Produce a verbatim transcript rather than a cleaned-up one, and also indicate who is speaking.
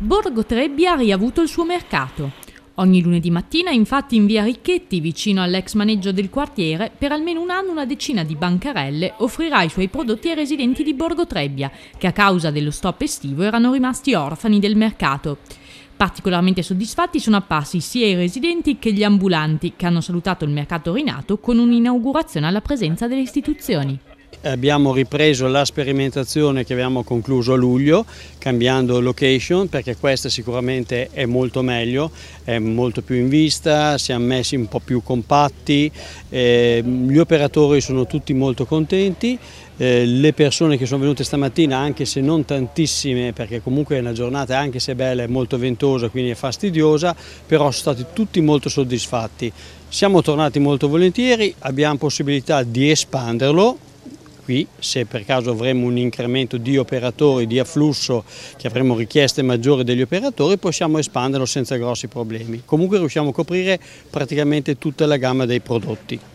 Speaker 1: Borgo Trebbia ha riavuto il suo mercato. Ogni lunedì mattina, infatti, in via Ricchetti, vicino all'ex maneggio del quartiere, per almeno un anno una decina di bancarelle offrirà i suoi prodotti ai residenti di Borgo Trebbia, che a causa dello stop estivo erano rimasti orfani del mercato. Particolarmente soddisfatti sono apparsi sia i residenti che gli ambulanti, che hanno salutato il mercato rinato con un'inaugurazione alla presenza delle istituzioni.
Speaker 2: Abbiamo ripreso la sperimentazione che abbiamo concluso a luglio, cambiando location, perché questa sicuramente è molto meglio, è molto più in vista, siamo messi un po' più compatti, eh, gli operatori sono tutti molto contenti, eh, le persone che sono venute stamattina, anche se non tantissime, perché comunque è una giornata, anche se bella, è molto ventosa, quindi è fastidiosa, però sono stati tutti molto soddisfatti. Siamo tornati molto volentieri, abbiamo possibilità di espanderlo. Qui, se per caso avremo un incremento di operatori, di afflusso, che avremo richieste maggiori degli operatori, possiamo espanderlo senza grossi problemi. Comunque riusciamo a coprire praticamente tutta la gamma dei prodotti.